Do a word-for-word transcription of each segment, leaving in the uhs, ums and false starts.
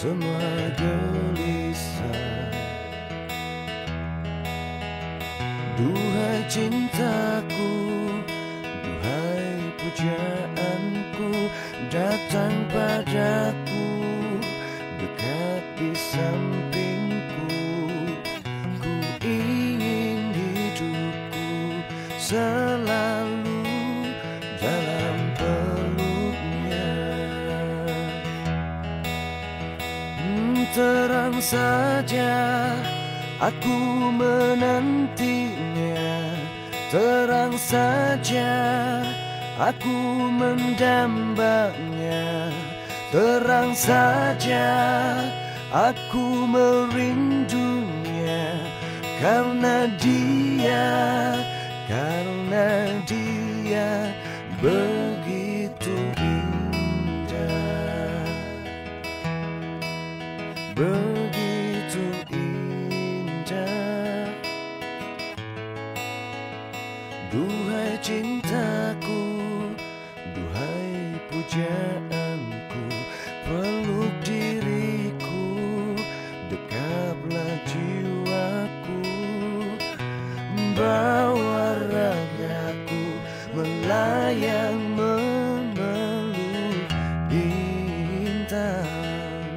semua gelisah. Duhai cintaku, duhai pujaanku, datang padaku, dekat di sampingku. Ku ingin hidupku selalu dalam peluknya. hmm, Terang saja aku menantinya, terang saja aku mendambanya, terang saja aku merindunya. Karena dia, karena dia begitu indah, begitu indah. Duhai cintaku, duhai pujaanku, peluk diriku, dekaplah jiwaku, bawa ragaku melayang memeluk bintang.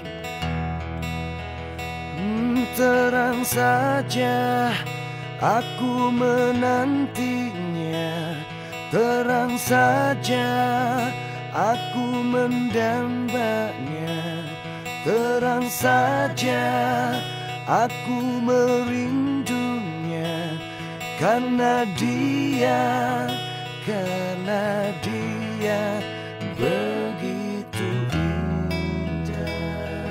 hmm, Terang saja aku menantinya, terang saja aku mendambanya, terang saja aku merindunya. Karena dia, karena dia begitu indah.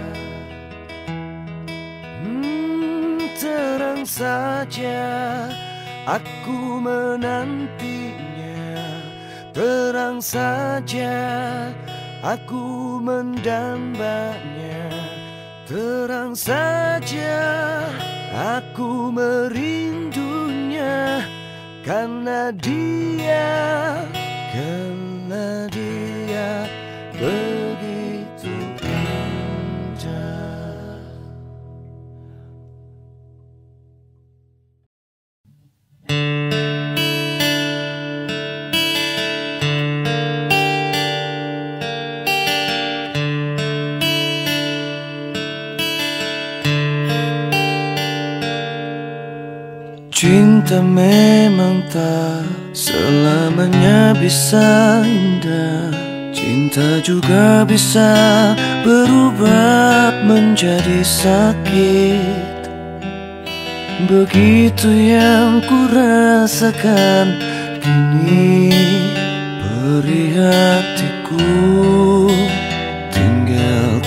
hmm, Terang saja aku menantinya, terang saja aku mendambanya, terang saja aku merindunya. Karena dia, karena dia begitu indah. Cinta memang tak selamanya bisa indah. Cinta juga bisa berubah menjadi sakit. Begitu yang ku rasakan kini, perih hatiku tinggal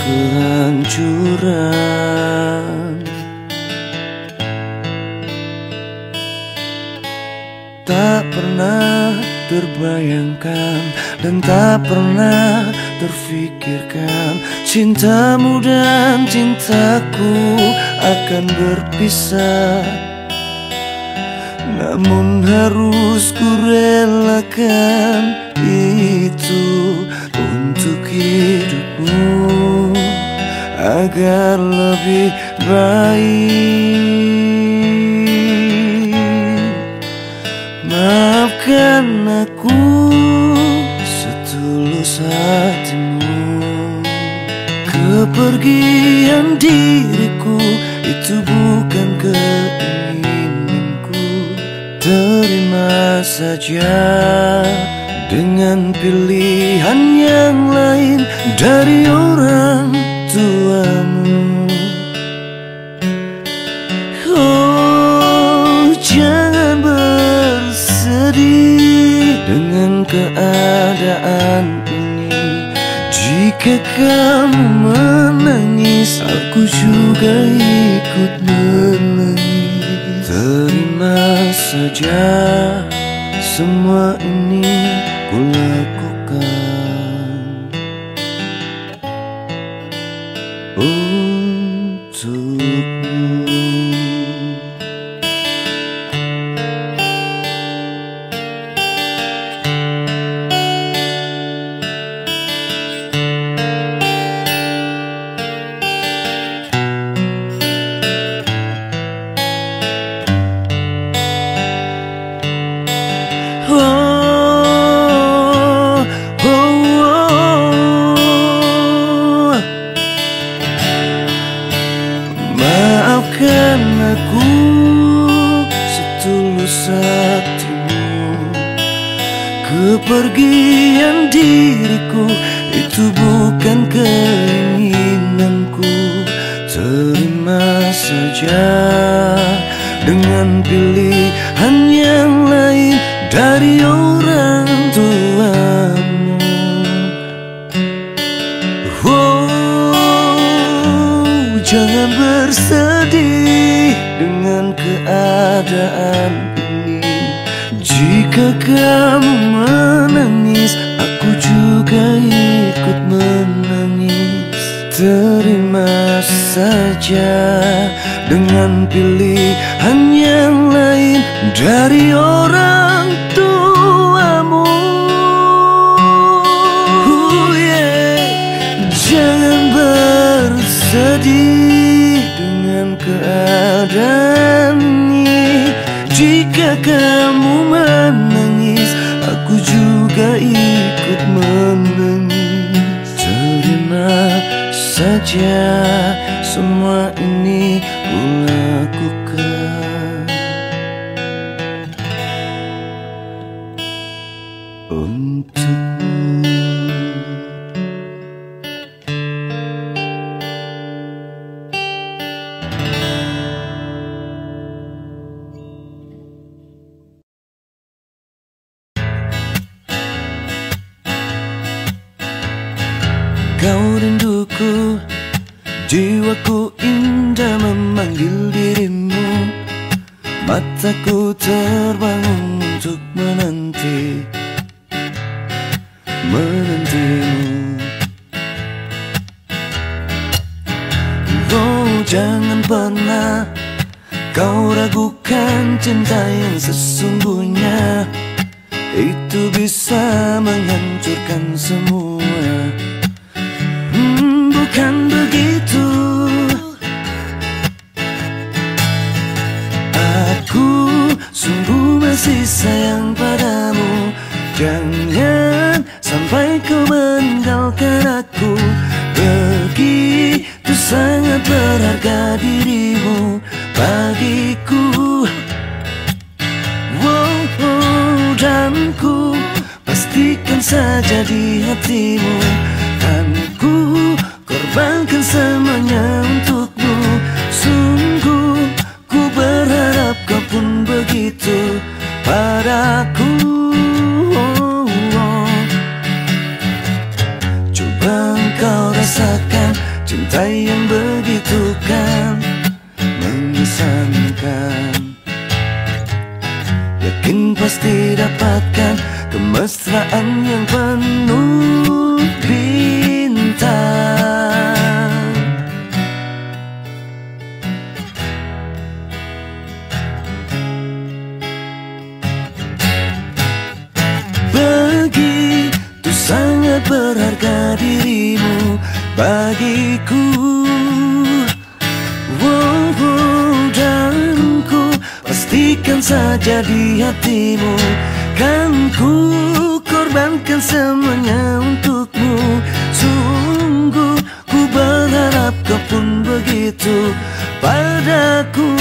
kehancuran. Tak pernah terbayangkan dan tak pernah terfikirkan cintamu dan cintaku akan berpisah. Namun harus ku relakan itu untuk hidupmu agar lebih baik. Maafkan aku setulus hatimu. Kepergian diriku itu bukan keinginanku. Terima saja dengan pilihan yang lain dari orang tuamu. Oh, jangan bersedih dengan keadaan ini. Jika kamu menangis, aku juga ikut menangis. Terima saja semua ini ku lakukan untukmu. padaku setulus hatimu. Kepergian diriku itu bukan keinginanku. Terima saja dengan pilihan yang lain dari orang tuamu. Oh, jangan bersedih dengan keadaan ini. Jika kamu menangis, aku juga ikut menangis. Terima saja dengan pilihan yang lain dari orang tuamu. Oh yeah. Jangan bersedih dengan keadaan ini. Jika kamu menangis, aku juga ikut menangis. Terima saja semua ini kulakukan untukmu. Kau rinduku, jiwaku indah memanggil dirimu. Mataku terbangun untuk menanti, menantimu. Oh, jangan pernah kau ragukan cinta yang sesungguhnya. Itu bisa menghancurkan semua. Hmm, bukan begitu. Aku sungguh masih sayang padamu. Jangan sampai kau meninggalkan aku. Begitu sangat berharga dirimu bagiku. Wow, oh, dan ku pastikan saja di hatimu. Kan ku korbankan semuanya untukmu. Sungguh ku berharap kau pun begitu padaku. Oh, oh. Coba engkau rasakan cinta yang begitu kan mengesankan. Yakin pasti dapatkan kemesraan yang penuh bintang. Begitu sangat berharga dirimu bagiku. Wow, wow, dan ku pastikan saja di hatimu. Kan ku korbankan semuanya untukmu. Sungguh ku berharap kau pun begitu padaku.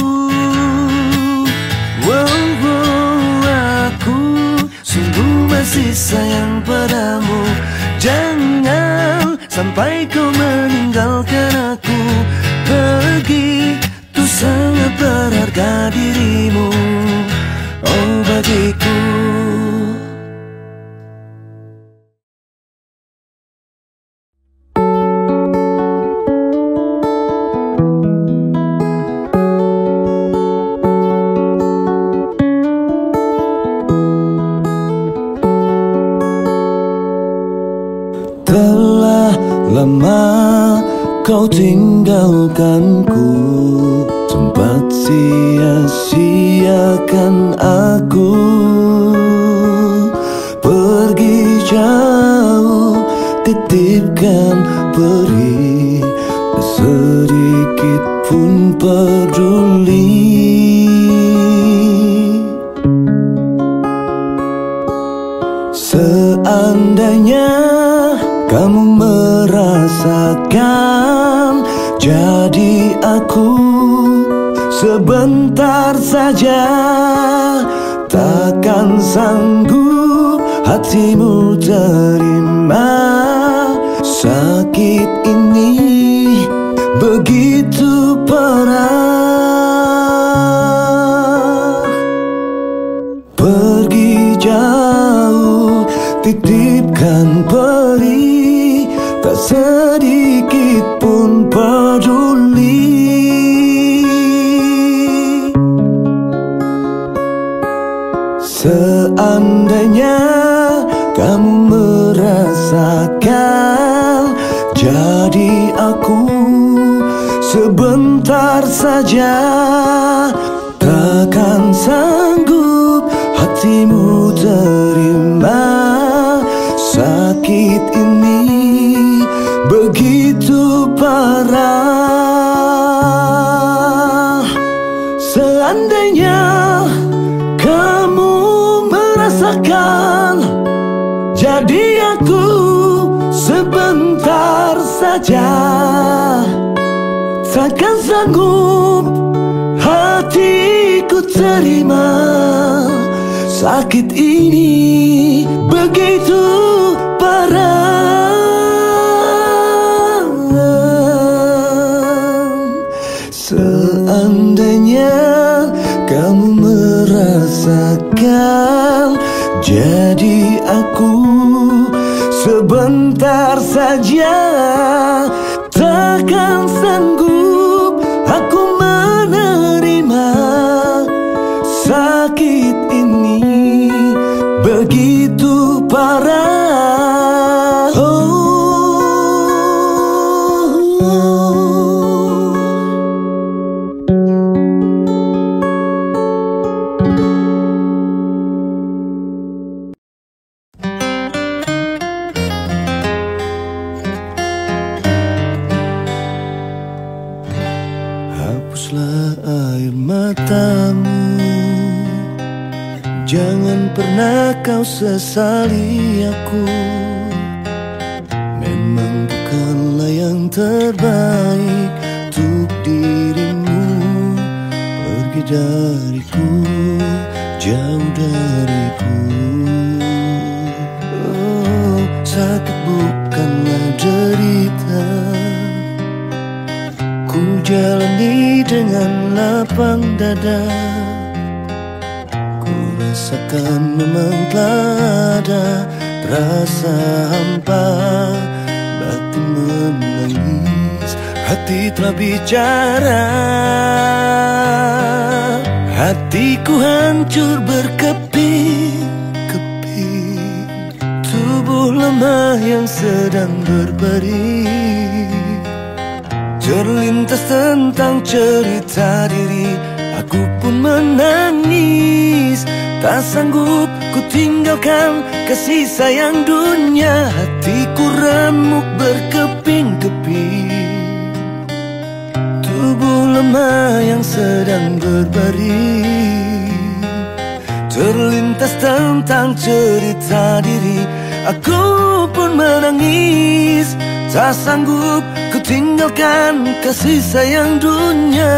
Wow, wow, aku sungguh masih sayang padamu. Jangan sampai kau meninggalkan aku. Begitu sangat berharga dirimu, oh bagiku. Telah lama kau tinggalkanku, tempat sia-siakan aku. Pergi jauh, titipkan perih, sedikit pun peduli. Seandainya kamu merasakan, jadi aku sebentar saja. Takkan sanggup hatimu terima sakit ini begitu parah. Pergi jauh titipkan peri, tak sedikit pun peduli. Seandainya kamu merasakan jadi aku sebentar saja, takkan sanggup hatimu terima sakit ini begitu parah. Seandainya kamu merasakan jadi aku sebentar saja, takkan sanggup hatiku terima sakit ini begitu parah. Seandainya kamu merasakan jadi aku sebentar saja, takkan sanggup aku menerima sakit ini begitu parah. Oh. Hapuslah air matamu, jangan pernah kau sesali aku. Memang bukanlah yang terbaik untuk dirimu. Pergi dariku, jauh dariku. Oh, sakit bukanlah derita, ku jalani dengan lapang dada. Ku rasakan memang telah ada rasa hampa. Batin menangis, hati telah bicara. Hatiku hancur berkeping-keping, tubuh lemah yang sedang berbaring. Terlintas tentang cerita diri, aku pun menangis. Tak sanggup ku tinggalkan kasih sayang dunia. Hatiku remuk berkeping-keping, tubuh lemah yang sedang berbaring. Terlintas tentang cerita diri, aku pun menangis. Tak sanggup ku tinggalkan kasih sayang dunia.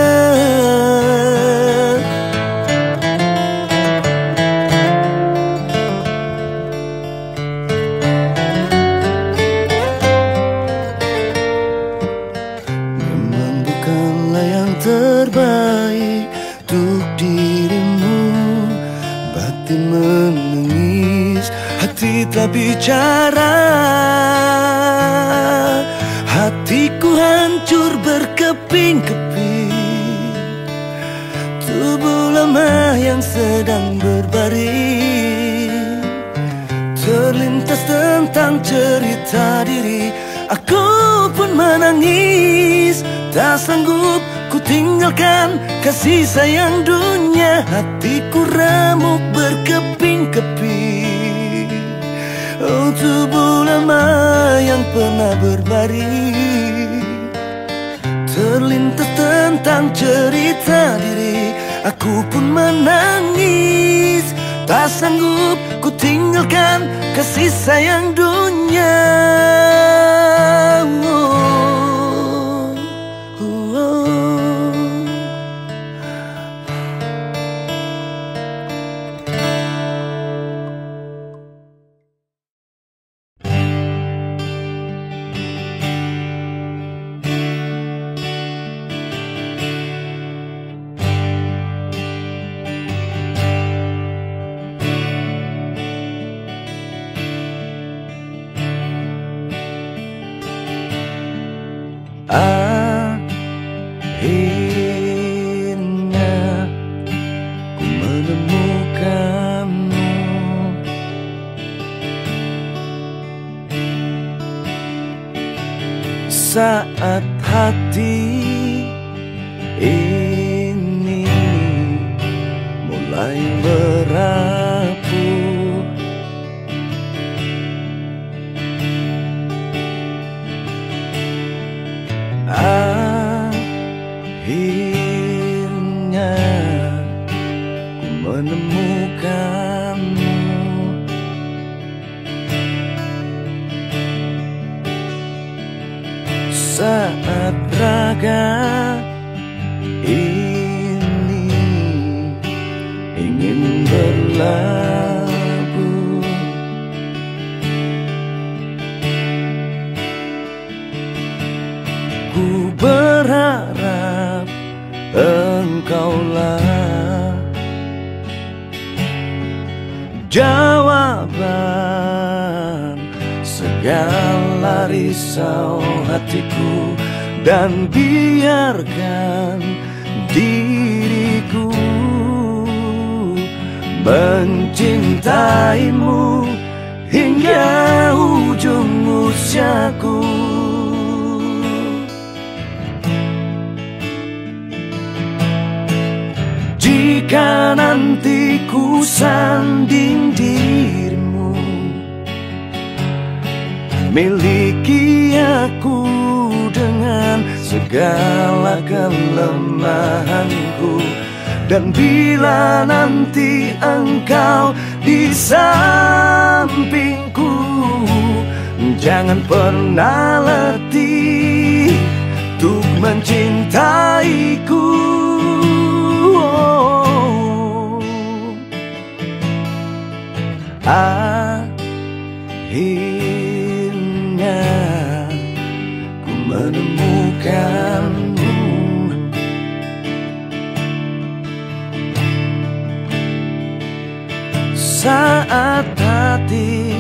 Memang bukanlah yang terbaik untuk dirimu. Batin menangis, hati tak bicara. Hatiku hancur berkeping-keping, tubuh lemah yang sedang berbaring. Terlintas tentang cerita diri, aku pun menangis. Tak sanggup ku tinggalkan kasih sayang dunia. Hatiku remuk berkeping-keping, oh tubuh lemah yang pernah berbaring. Terlintas tentang cerita diri, aku pun menangis. Tak sanggup ku tinggalkan kasih sayang dunia. Oh, oh, oh. saat hati ini mulai merapuh. Akhirnya ku menemukanmu. Saat raga ini ingin berlabuh, ku berharap engkaulah jawaban segala risau hatiku, dan biarkan diriku mencintaimu hingga ujung usiaku. Jika nanti ku sanding dirimu, miliki aku dengan segala kelemahanku. Dan bila nanti engkau di sampingku, jangan pernah letih untuk mencintaiku. Akhirnya ku menemukanmu. Saat hati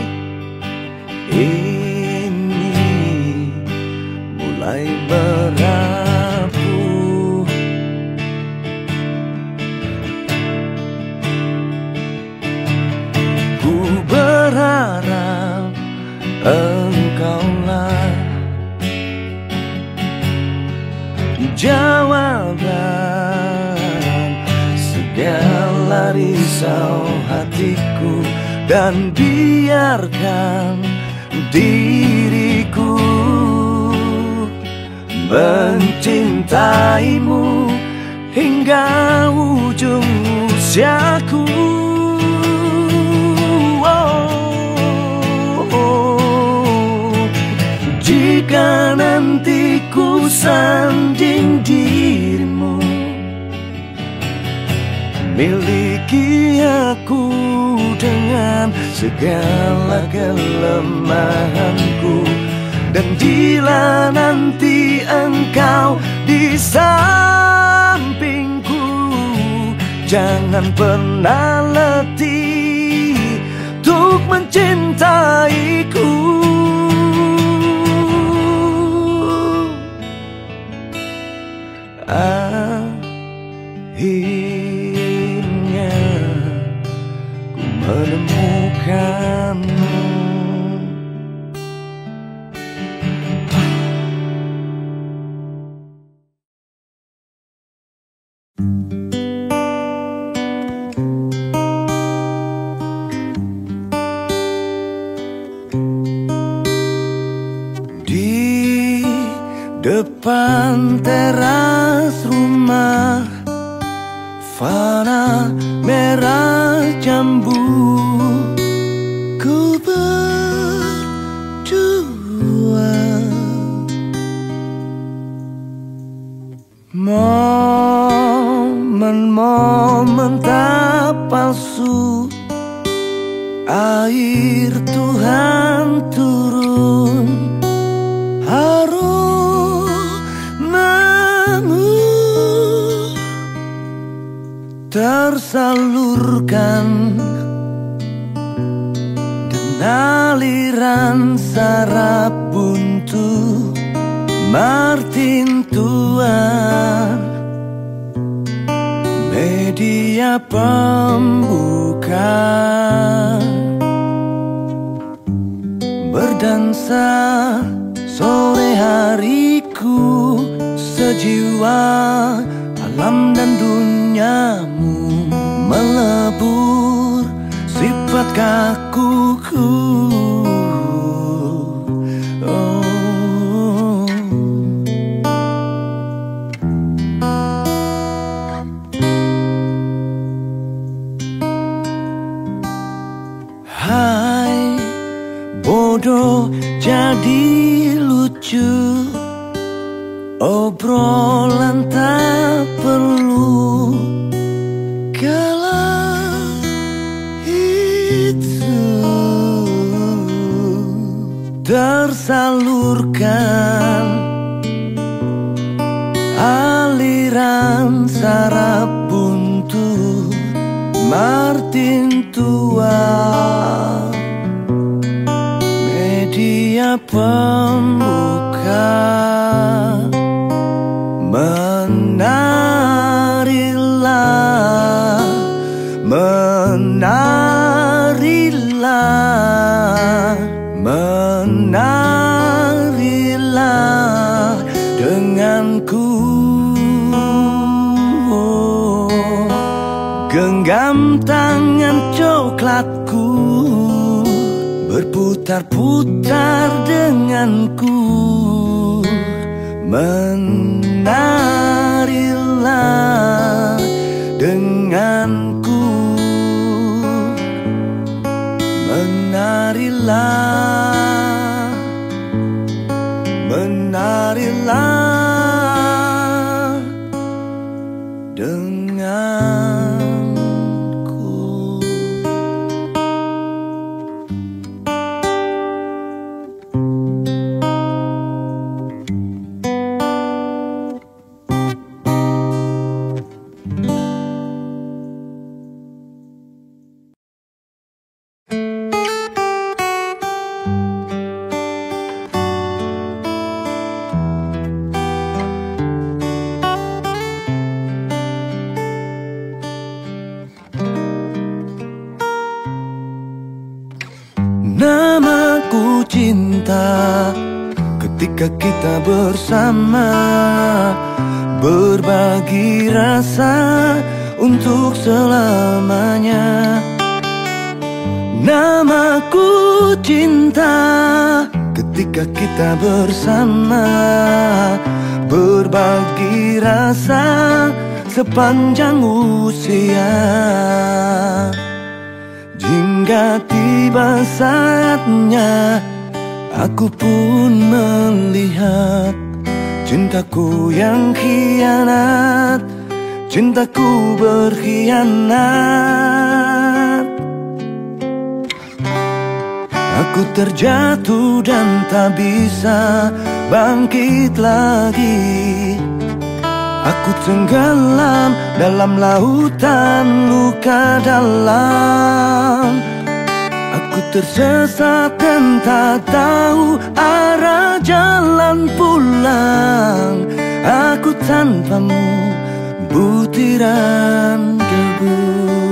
ini mulai merapuh, ku berharap engkaulah jawaban segala risau hatiku, dan biarkan diriku mencintaimu hingga ujung usiaku. Jika nanti ku sanding dirimu, miliki aku dengan segala kelemahanku. Dan bila nanti engkau di sampingku, jangan pernah letih untuk mencintaiku. Akhirnya ku menemukanmu. Di depan teras rumah, fana merah jambu, ku berdua. Momen-momen tak palsu, air Tuhan turun, aromamu tersalurkan dengan aliran sarap buntu Martin Tuan, media pembuka berdansa sore hari. sejiwa, alam dan duniamu melebur sifat kakuku. Oh. Hai bodoh jadi lucu, obrolan tak perlu kala itu tersalurkan aliran saraf buntu Martin tua, media pembuka. Menarilah, menarilah, menarilah denganku. Genggam tangan coklatku, berputar-putar denganku. Menarilah denganku, menarilah, menarilah denganku. Namaku cinta, ketika kita bersama, berbagi rasa untuk selamanya. Namaku cinta, ketika kita bersama, berbagi rasa sepanjang usia. Hingga tiba saatnya aku pun melihat cintaku yang khianat, cintaku berkhianat. Aku terjatuh dan tak bisa bangkit lagi. Aku tenggelam dalam lautan luka dalam. Aku tersesat dan tak tahu arah jalan pulang. Aku tanpamu butiran debu.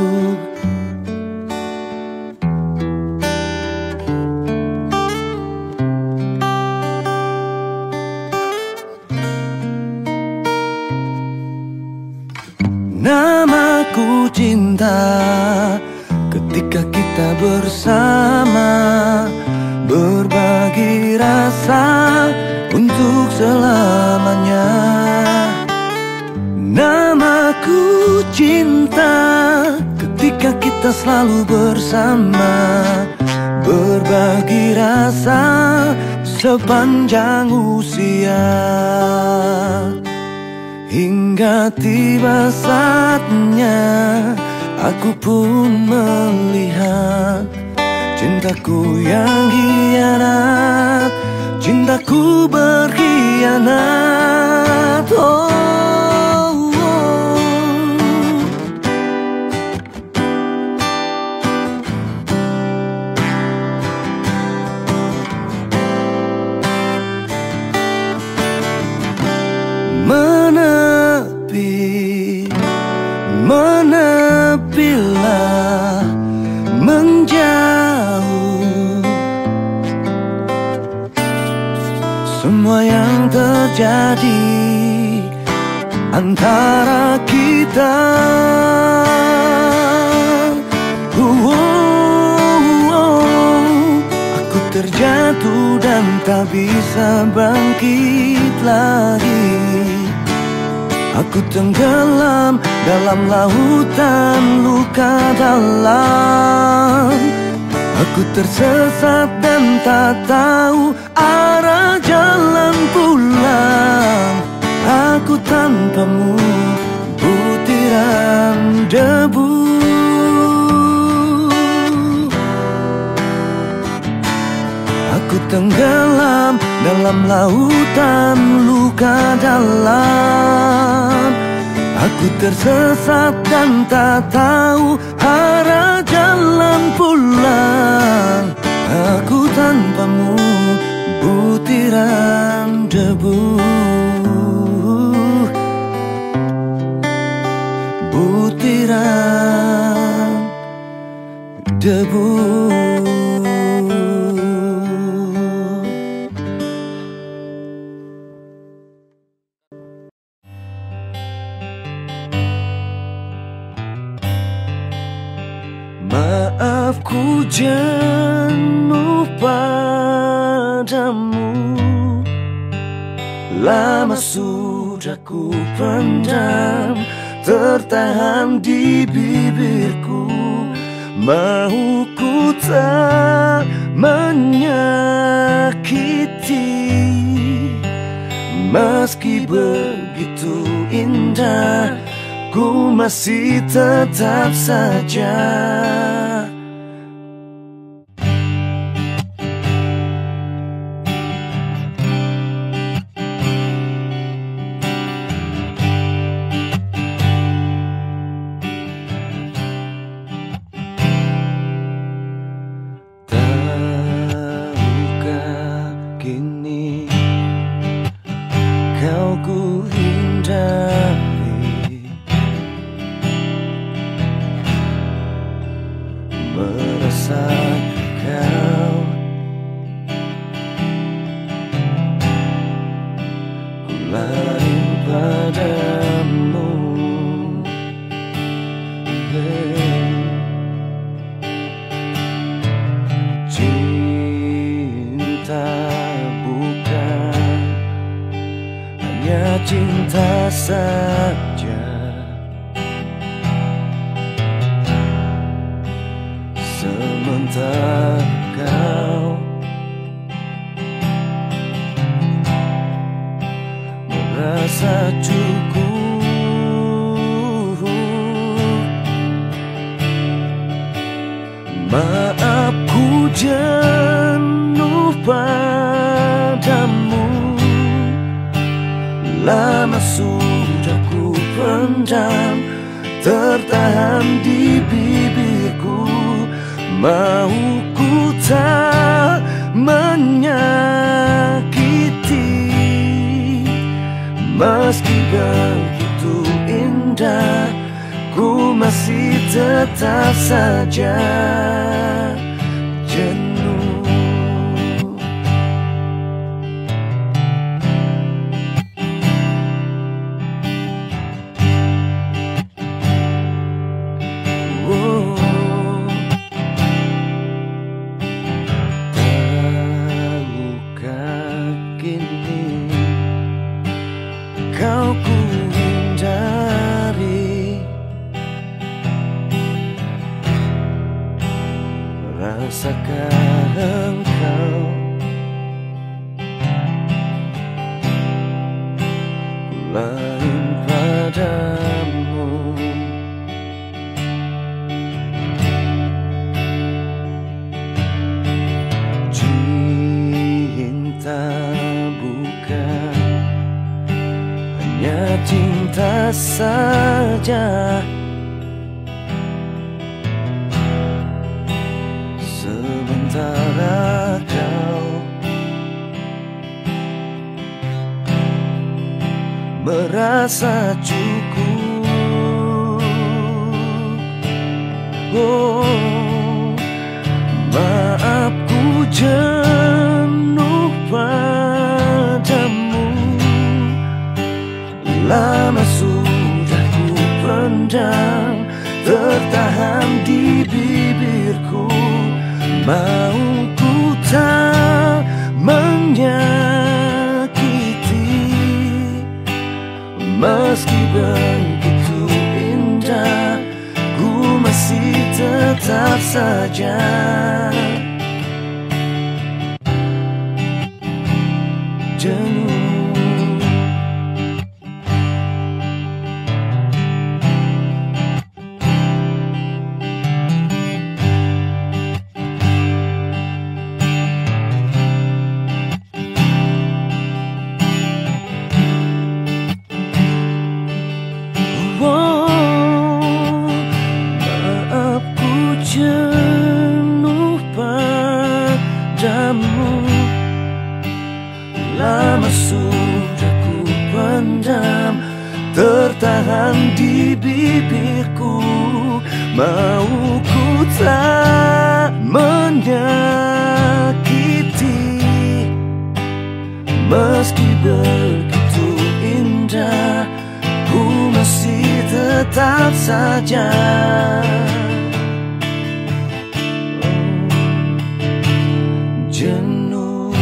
Namaku cinta, ketika kita bersama, berbagi rasa untuk selamanya. Namaku cinta, ketika kita selalu bersama, berbagi rasa sepanjang usia. Hingga tiba saatnya aku pun melihat cintaku yang khianat, cintaku berkhianat. Oh, oh. Menepi, menepilah, menjauh. Semua yang terjadi antara kita. uh, uh, uh, Aku terjatuh dan tak bisa bangkit lagi. Aku tenggelam dalam lautan luka dalam. Aku tersesat dan tak tahu arah jalan pulang. Aku tanpamu butiran debu. Aku tenggelam dalam lautan luka dalam. Aku tersesat dan tak tahu arah jalan pulang. Aku tanpamu butiran debu. Butiran debu. Maaf ku jenuh padamu, lama sudah ku pendam, tertahan di bibirku. Mau ku tak menyakiti, meski begitu indah, ku masih tetap saja tahukah kini kau ku hindari, merasa kau ku lari padamu. Cinta bukan hanya cinta saja, sementara kau merasa cukup. Maaf ku jenuh padamu, lama sudah ku pendam, tertahan di bibirku. Mau ku tak menyakiti, meski begitu indah, ku masih tetap saja jenuh. Oh. Kau ku hindari, rasakan engkau lain padamu. Cinta bukan hanya cinta saja, sementara kau merasa cukup. Oh, maaf ku jenuh padamu, lama sudah pandang tertahan di bibirku. Mau ku tak menyakiti, meski begitu indah, ku masih tetap saja jenuh. Jenuh padamu, lama sudah ku pendam tertahan di bibirku. Mau ku tak menyakiti, meski begitu indah, ku masih tetap saja jenuh.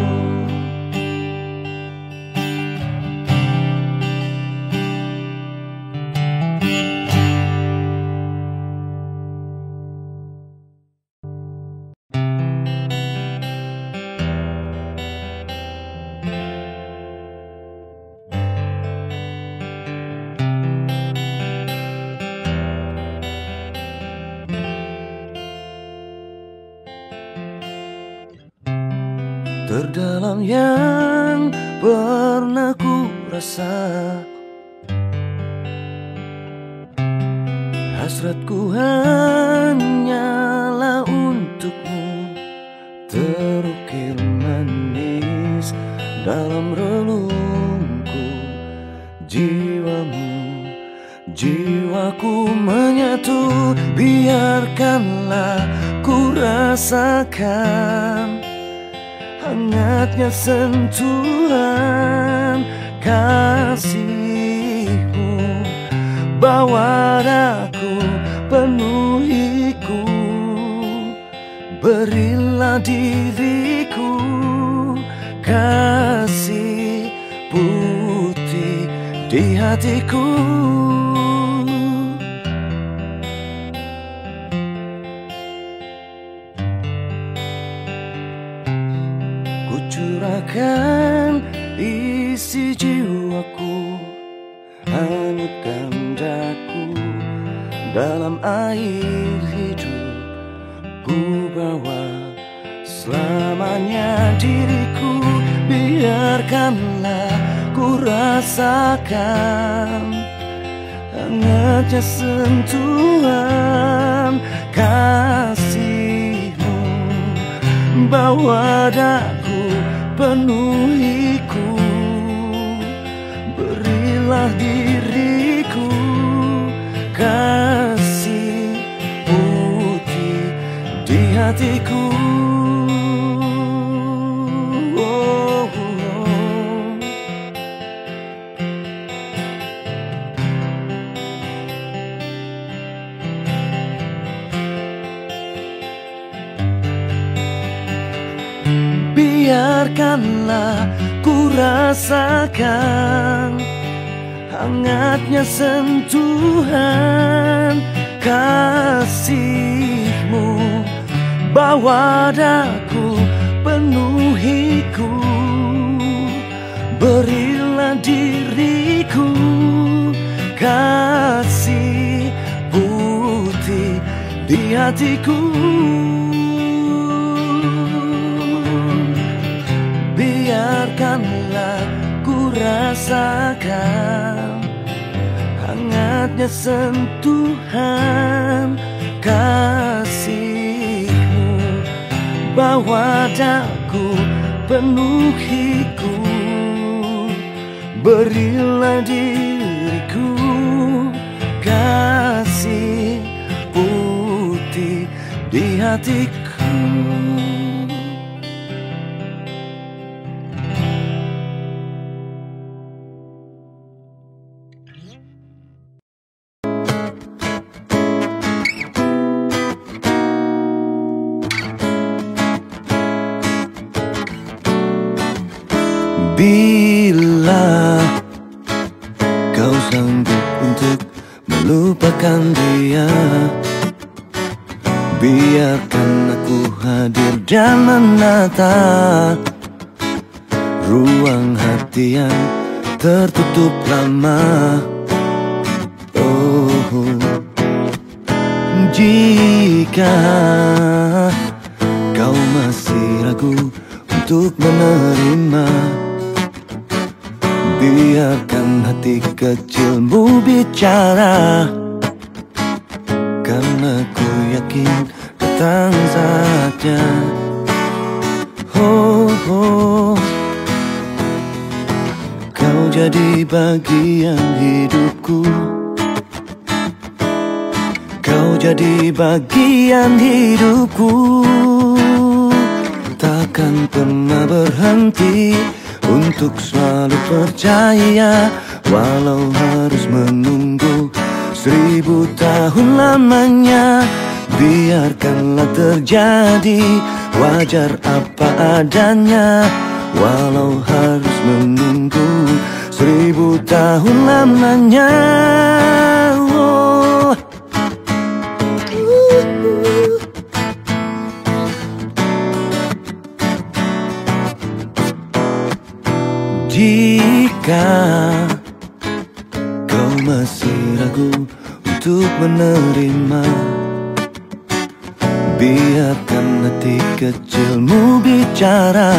Terdalam yang pernah ku rasa, hasratku hanyalah untukmu, terukir manis dalam relungku. Jiwamu, jiwaku menyatu, biarkanlah ku rasakan hangatnya sentuhan kasihmu. Bawa aku, penuhiku, berilah diriku kasih putih di hatiku. Curahkan isi jiwaku, hanyutkan daku dalam air hidup. Ku bawa selamanya diriku, biarkanlah ku rasakan hangatnya sentuhan kasihmu. Bawa daku, penuhiku, berilah diriku kasih putih di hatiku. Oh, oh, oh. Biarkanlah ku rasakan hangatnya sentuhan kasihmu. Bawa daku, penuhiku, berilah diriku kasih putih di hatiku. Biarkanlah ku rasakan hangatnya sentuhan kasihmu. Bawa daku, penuhiku, berilah diriku kasih putih di hatiku. Bila kau sanggup untuk melupakan dia, biarkan aku hadir dan menata ruang hati yang tertutup lama. Oh, jika kau masih ragu untuk menerima, biarkan hati kecilmu bicara, karena ku yakin datang saatnya. Oh, oh, kau jadi bagian hidupku, kau jadi bagian hidupku. Takkan pernah berhenti untuk selalu percaya, walau harus menunggu seribu tahun lamanya. Biarkanlah terjadi, wajar apa adanya, walau harus menunggu seribu tahun lamanya. Oh. Jika kau masih ragu untuk menerima, biarkan hati kecilmu bicara,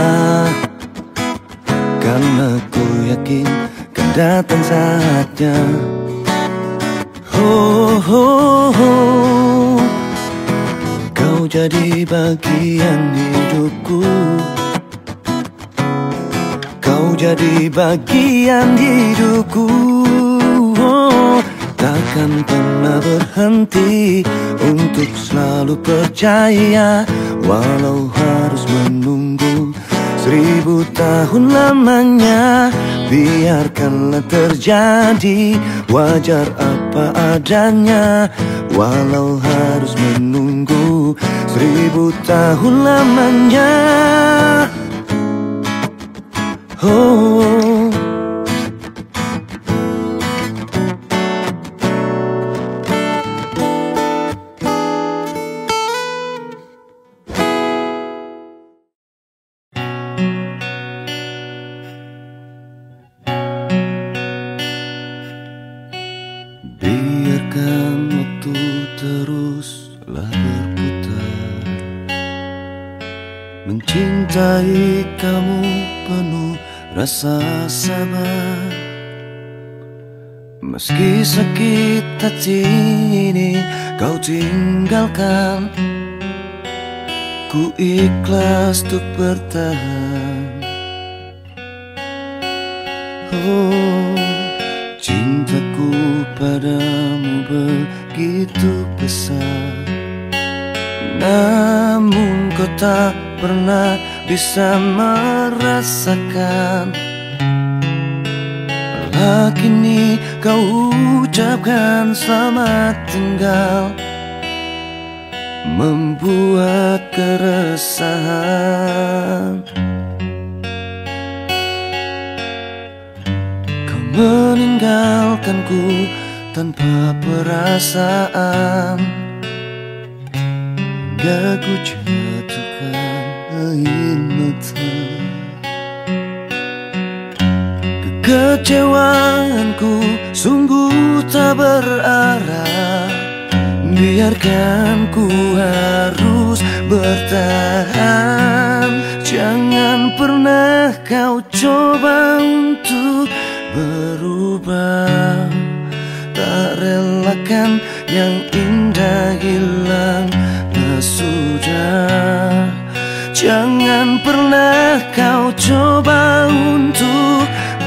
karena ku yakin kan datang saatnya. Oh, oh, oh, kau jadi bagian hidupku, kau jadi bagian hidupku. Oh, takkan pernah berhenti untuk selalu percaya, walau harus menunggu seribu tahun lamanya. Biarkanlah terjadi, wajar apa adanya, walau harus menunggu seribu tahun lamanya. Oh, biarkan waktu teruslah berputar, mencintai kamu penuh rasa sabar. Meski sakit hati ini kau tinggalkan, ku ikhlas untuk bertahan. Oh, cintaku padamu begitu besar, namun kau tak pernah bisa merasakan. Malah kini kau ucapkan selamat tinggal, membuat keresahan. Kau meninggalkanku tanpa perasaan, hingga ku jatuhkan air mata. Kekecewaanku sungguh tak berarah, biarkan ku harus bertahan. Jangan pernah kau coba untuk berubah, tak relakan yang indah hilang sudah. Jangan pernah kau coba untuk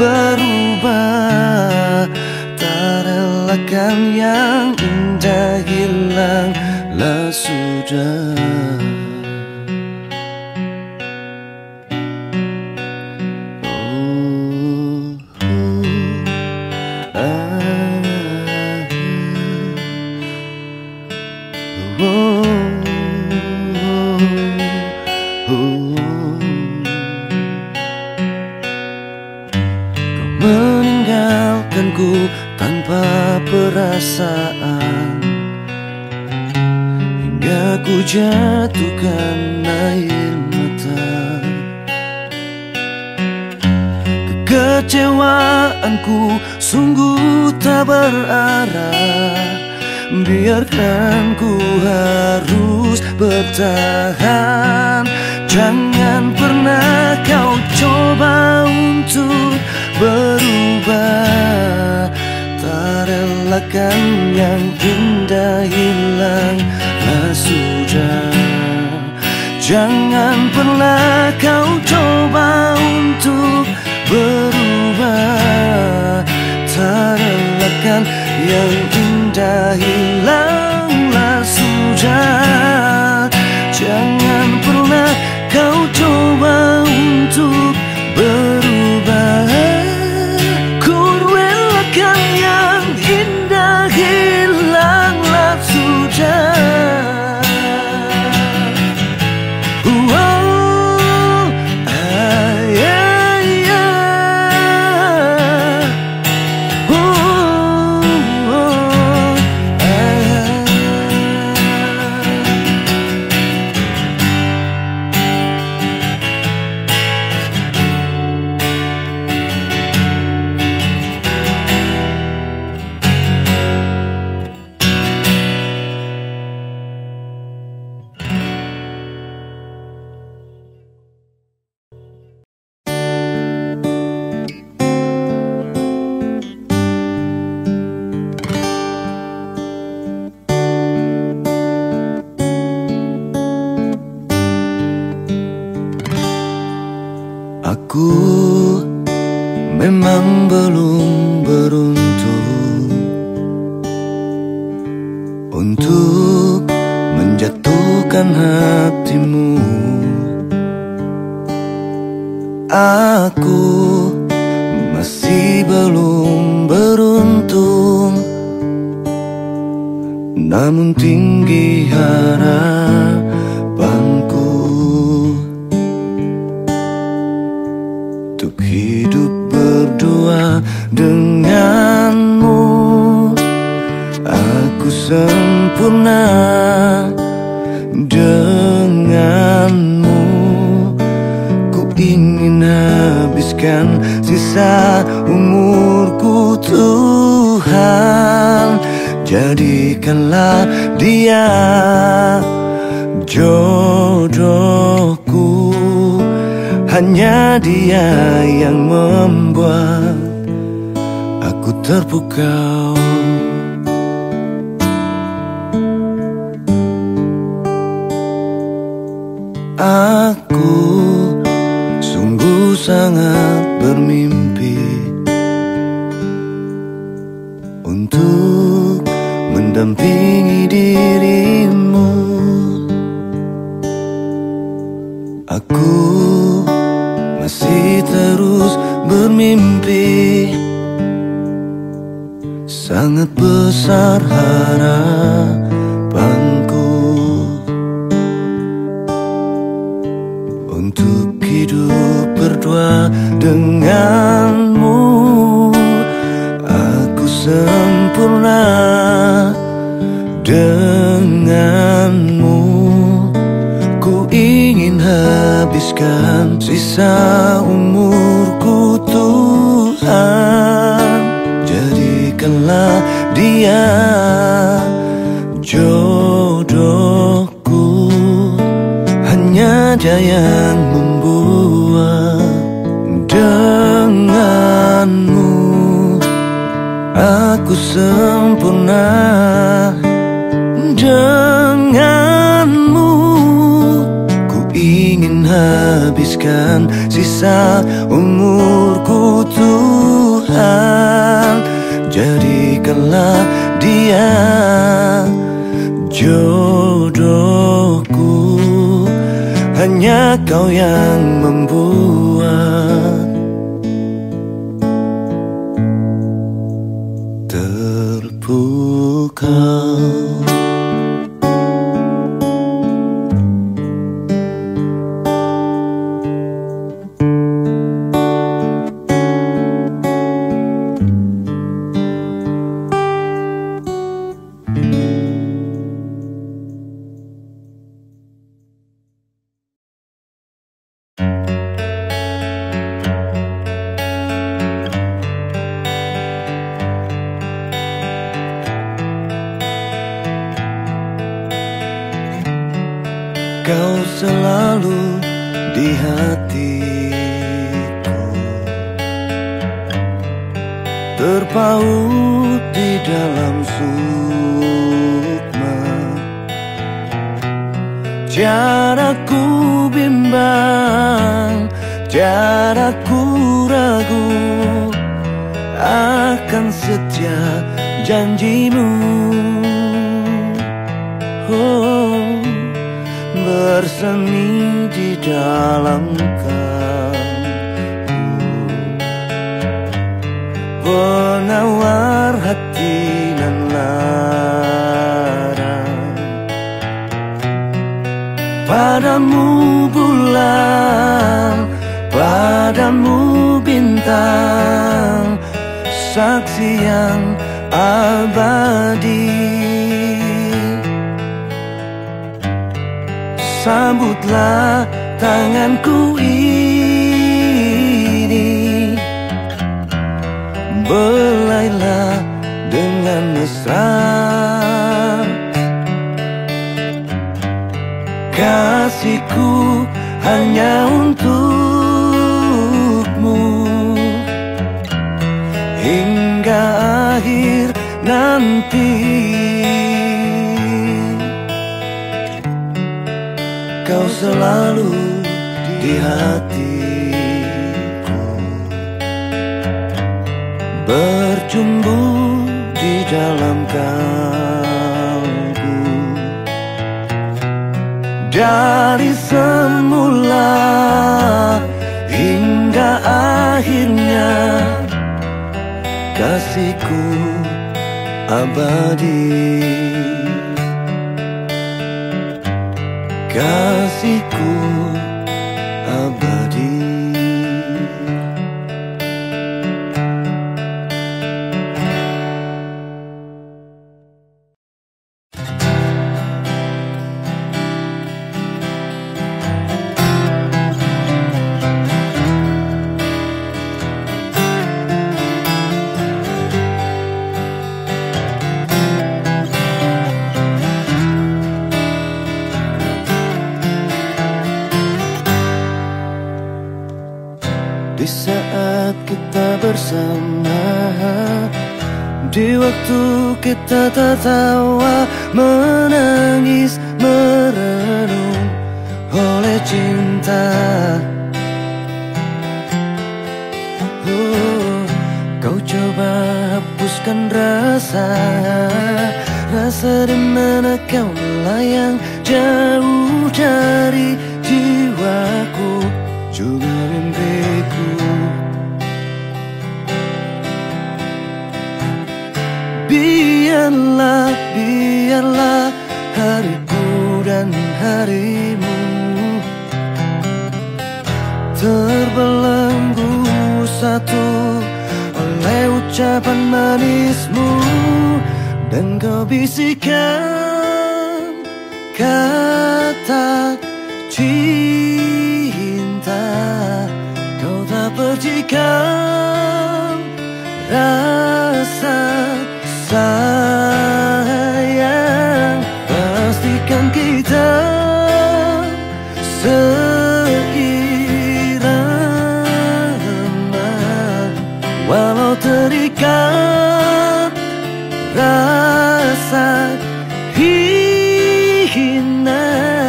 berubah, tak relakan yang indah hilang lah sudah. Oh, oh, ah, oh. tanpa perasaan, hingga ku jatuhkan air mata. Kekecewaanku sungguh tak berarah, biarkan ku harus bertahan. Jangan pernah kau coba untuk berubah, tak relakan yang indah hilanglah sudah. Jangan pernah kau coba untuk berubah, tak relakan yang indah hilanglah sudah. Jangan pernah kau coba untuk berubah, ku relakan yang indah hilanglah sudah. Aku memang belum beruntung untuk menjatuhkan hatimu. Aku masih belum beruntung, namun tinggi harapanku untuk hidup berdua denganmu. Aku sempurna denganmu. Ku ingin habiskan sisa umurku, Tuhan. Jadikanlah dia jodohku. Hanya dia yang membuat aku terpukau. Aku sungguh sangat bermimpi untuk mendampingi dirimu. Aku masih terus bermimpi, sangat besar harapanku untuk hidup berdua denganmu. Aku sempurna denganmu. Ku ingin habiskan sisa umurku, Tuhan. Jadikanlah dia jodohku. Hanya dia yang membuat denganmu aku sempurna denganmu. Ingin habiskan sisa umurku, Tuhan. Jadikanlah dia jodohku. Hanya kau yang membuat terpukau. Kau selalu di hatiku, terpaut di dalam sukma. Tiada ku bimbang, tiada ku ragu akan setia janjimu. Oh, bersemi di dalam kalbu, penawar hati nan lara. Padamu bulan, padamu bintang, saksi yang abadi. Sambutlah tanganku ini, belailah dengan mesra. Kasihku hanya untukmu hingga akhir nanti. Kau selalu di hatiku, bercumbu di dalam kalbu. Dari semula hingga akhirnya, kasihku abadi. Kasihku abadi. Di saat kita bersama, di waktu kita tertawa, menangis, merenung oleh cinta. Oh, kau coba hapuskan rasa, rasa di mana kau melayang jauh dari jiwaku, juga mimpiku. Biarlah, biarlah hariku dan harimu terbelenggu satu oleh ucapan manismu. Dan kau bisikan kata cinta, kau tak percikan rasa sayang. Pastikan kita seirama, walau terikat rasa hina.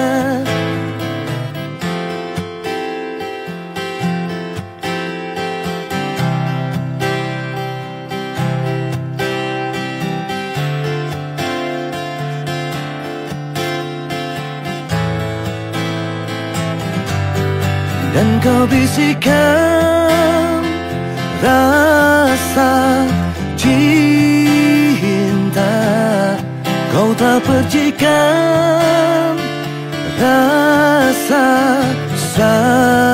Dan kau bisikan rasa cinta, kau tak percikan rasa sayang.